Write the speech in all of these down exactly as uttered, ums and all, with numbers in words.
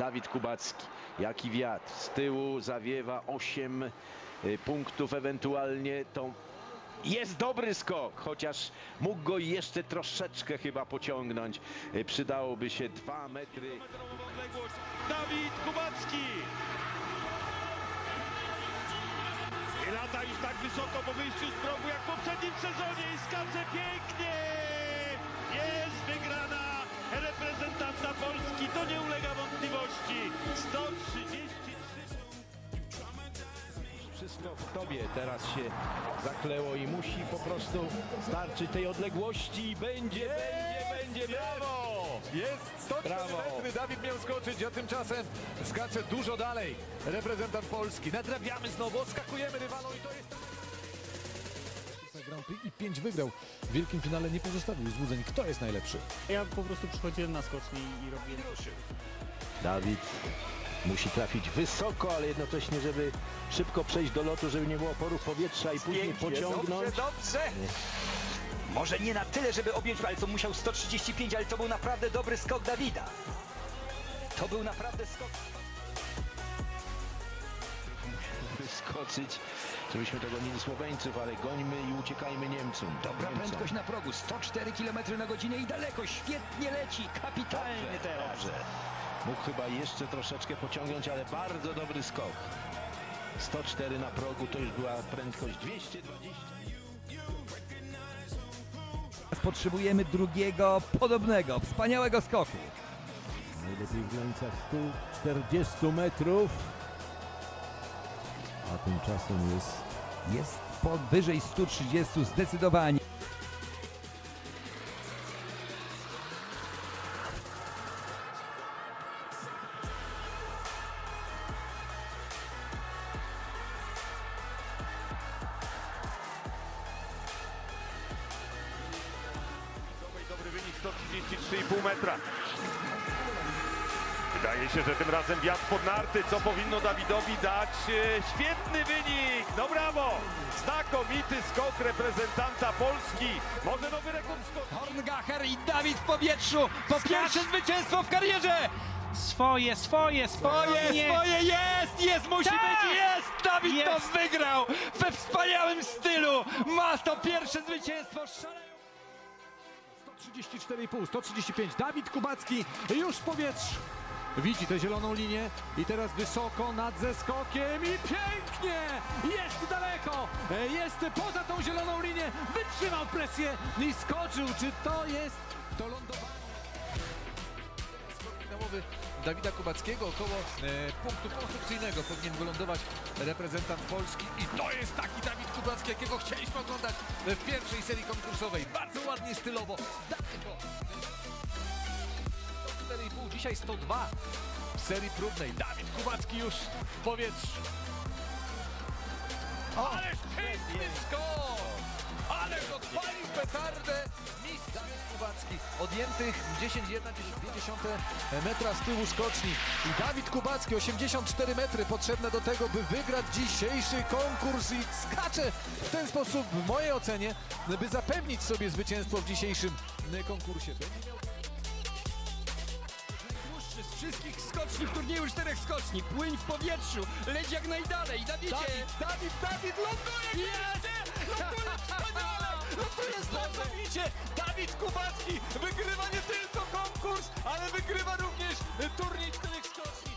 Dawid Kubacki, jaki wiatr, z tyłu zawiewa osiem punktów ewentualnie, to jest dobry skok, chociaż mógł go jeszcze troszeczkę chyba pociągnąć, przydałoby się dwa metry. Dawid Kubacki! I lata już tak wysoko po wyjściu z progu jak w poprzednim sezonie i skacze pięknie! Jest wygrana reprezentanta Polski, to nie ulega wątpliwości. sto trzydzieści trzy. Wszystko w tobie teraz się zakleło i musi po prostu starczyć tej odległości i będzie, będzie, będzie, brawo! Jest sto cztery metry, Dawid miał skoczyć, a tymczasem skacze dużo dalej. Reprezentant Polski. Nadrabiamy znowu, odskakujemy rywalom i to jest... Grand Prix i pięć wygrał. W wielkim finale nie pozostawił złudzeń. Kto jest najlepszy? Ja po prostu przychodziłem na skoczni i robiłem... Dawid musi trafić wysoko, ale jednocześnie, żeby szybko przejść do lotu, żeby nie było oporów powietrza i później Pięknie, pociągnąć. Dobrze, dobrze. Może nie na tyle, żeby objąć, ale to musiał sto trzydzieści pięć, ale to był naprawdę dobry skok Dawida. To był naprawdę skok. Musimy wyskoczyć, żebyśmy tego mieli Słoweńców, ale gońmy i uciekajmy Niemcom. Dobra Niemcom. prędkość na progu, sto cztery kilometry na godzinę i daleko, świetnie leci, kapitalnie Dobrze, teraz. dobrze. Mógł chyba jeszcze troszeczkę pociągnąć, ale bardzo dobry skok. sto cztery na progu, to już była prędkość dwieście dwadzieścia. Potrzebujemy drugiego, podobnego, wspaniałego skoku. Najlepiej w granicach stu czterdziestu metrów. A tymczasem jest... Jest powyżej stu trzydziestu zdecydowanie. Dobry wynik, sto trzydzieści trzy i pół metra. Wydaje się, że tym razem wiatr pod narty, co powinno Dawidowi dać e, świetny wynik. No brawo! Znakomity skok reprezentanta Polski. Może nowy rekord skoku. Horngacher i Dawid w powietrzu. Po pierwsze zwycięstwo w karierze. Swoje, swoje, Swoje, nie. swoje, jest, jest, musi Tak! być, jest! Dawid Jest! to wygrał we wspaniałym stylu. Ma to pierwsze zwycięstwo. Szaleją. sto trzydzieści cztery i pół, sto trzydzieści pięć. Dawid Kubacki już w powietrzu. Widzi tę zieloną linię i teraz wysoko nad zeskokiem i pięknie! Jest daleko! Jest poza tą zieloną linię. Wytrzymał presję i skoczył. Czy to jest to lądowanie? Skok finałowy Dawida Kubackiego około e, punktu konstrukcyjnego powinien wylądować reprezentant Polski i to jest taki Dawid Kubacki, jakiego chcieliśmy oglądać w pierwszej serii konkursowej. Bardzo ładnie, stylowo. Daleko. sto cztery i pół, dzisiaj sto dwa w serii próbnej. Dawid Kubacki już w powietrzu. Ależ piękny skok! Ależ odpalił petardę mistrz Dawid Kubacki. Odjętych dziesięć przecinek jeden metra z tyłu skoczni. I Dawid Kubacki, osiemdziesiąt cztery metry potrzebne do tego, by wygrać dzisiejszy konkurs i skacze w ten sposób, w mojej ocenie, by zapewnić sobie zwycięstwo w dzisiejszym konkursie. Będzie miał... Najdłuższy z wszystkich skoczni w turnieju czterech skoczni. Płyń w powietrzu, leć jak najdalej. Dawidzie! Dawid, Dawid, Dawid, ląduje! Jest! Ląduje wspaniale! Ląduje znakomicie! Dawid Kubacki wygrywa nie tylko konkurs, ale wygrywa również turniej czterech skoczni.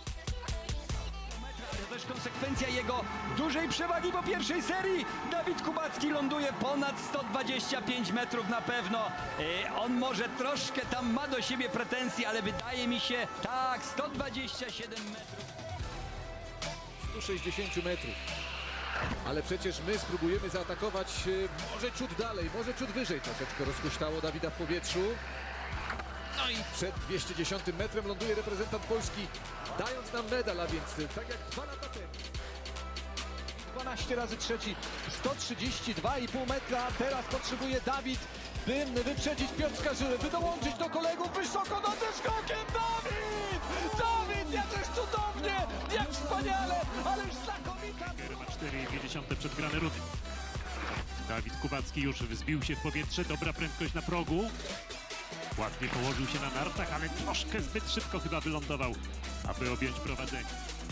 To też konsekwencja jego dużej przewagi po pierwszej serii. Dawid Kubacki ląduje ponad sto dwadzieścia pięć metrów na pewno. E, on może troszkę tam ma do siebie pretensje, ale wydaje mi się, tak, sto dwadzieścia siedem metrów. sto sześćdziesiąt metrów. Ale przecież my spróbujemy zaatakować e, może ciut dalej, może ciut wyżej. Troszeczkę rozhuśtało Dawida w powietrzu. No i przed dwieście dziesiątym metrem ląduje reprezentant Polski, dając nam medal, a więc tak jak dwa lata temu. dwanaście razy trzeci, sto trzydzieści dwa i pół metra, a teraz potrzebuje Dawid, by wyprzedzić Piotrka Żyłę, by dołączyć do kolegów wysoko nad zeskokiem. Dawid! Dawid, jakżeż cudownie, jak wspaniale, ależ znakomita! cztery przecinek dwa przedgrane rundy. Dawid Kubacki już wzbił się w powietrze, dobra prędkość na progu. Ładnie położył się na nartach, ale troszkę zbyt szybko chyba wylądował, aby objąć prowadzenie.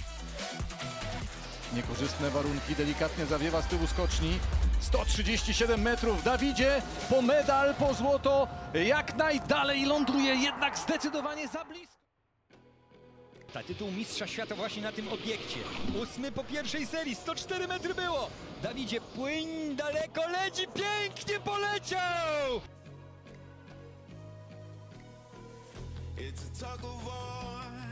Niekorzystne warunki, delikatnie zawiewa z tyłu skoczni. sto trzydzieści siedem metrów. Dawidzie po medal, po złoto. Jak najdalej ląduje, jednak zdecydowanie za blisko. Ta tytuł mistrza świata właśnie na tym obiekcie. Ósmy po pierwszej serii, sto cztery metry było. Dawidzie, płyń daleko, leci, pięknie poleciał! It's a tug of war.